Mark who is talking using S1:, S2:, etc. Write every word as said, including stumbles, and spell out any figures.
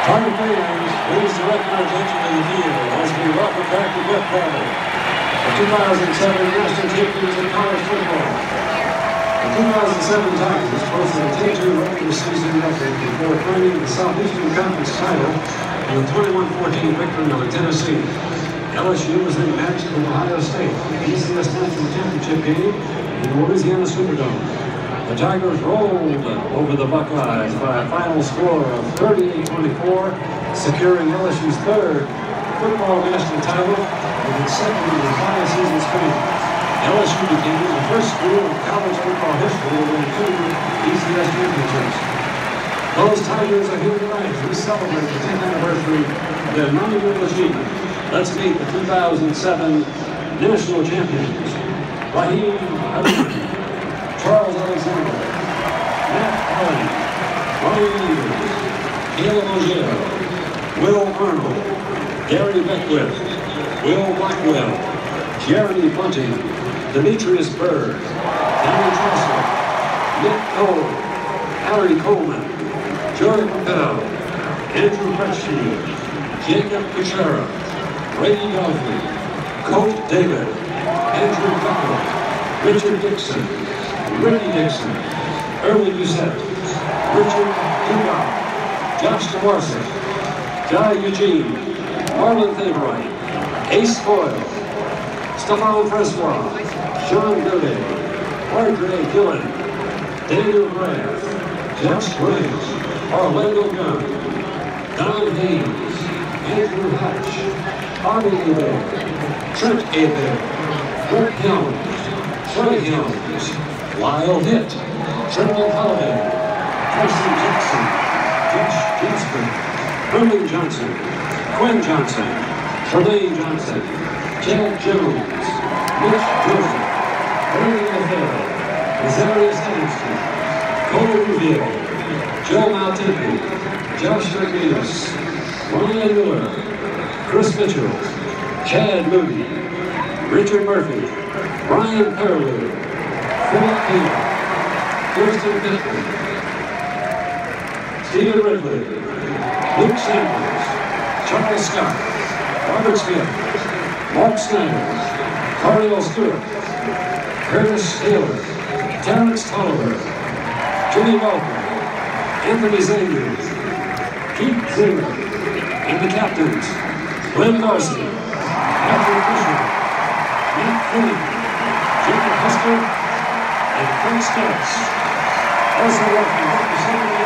S1: Carter Fans, please direct your attention to the field as we welcome back to Brett Bradley, the two thousand seven national champions in college football. The two thousand seven Tigers posted a ten two regular season record before claiming the Southeastern Conference title with a twenty-one fourteen victory over Tennessee. L S U was then matched with Ohio State in the B C S National Championship game in the Louisiana Superdome. The Tigers rolled over the Buckeyes by a final score of thirty-eight twenty-four, securing L S U's third football national title and its second in the five season span. L S U became the first school in college football history to win two B C S championships. Those Tigers are here tonight as we celebrate the tenth anniversary of their monumental achievement. Let's meet the two thousand seven national champions. Raheem Hudson, Charles Alexander, Matt Allen, Ryan Andrews, Caleb Ojeda, Will Arnold, Gary Beckwith, Will Blackwell, Jeremy Bunting, Demetrius Bird, Danny Trosser, Nick Cole, Harry Coleman, Jordan Bell, Andrew Bretschke, Jacob Kuchera, Brady Dolphy, Colt David, Andrew Becker, Richard Dixon, Ricky Dixon, Early Doucette, Richard Dugas, Josh DeMarcy, Jai Eugene, Marlon Thaverite, Ace Boyle, Stefan Francois, Sean Godet, Audrey Gillen, Daniel Graff, Josh Williams, Orlando Gunn, Don Haynes, Andrew Hatch, Bobby Abel, Trent Abel, Brett Helms, Trey Helms, Lyle Hitt, Trinidad Holiday, Preston Jackson, Josh Ginsburg, Herman Johnson, Quinn Johnson, Tremaine Johnson, Chad Jones, Mitch Joseph, Ernie O'Hara, Azarius Henderson, Cole Rubio, Joe Maltempi, Josh Rodriguez, Ryan Miller, Chris Mitchell, Chad Moody, Richard Murphy, Brian Perlew, Philip King, Kirsten Bittman, Stephen Ridley, Luke Sanders, Charles Scott, Robert Smith, Mark Snyder, Cardinal Stewart, Curtis Taylor, Terrence Tolliver, Jimmy Walker, Anthony Zanger, Keith Zimmer, and the captains, Glenn Darcy, Patrick Fisher, Matt Quinn, Jacob Husker, and Frank Starks. Also welcome representing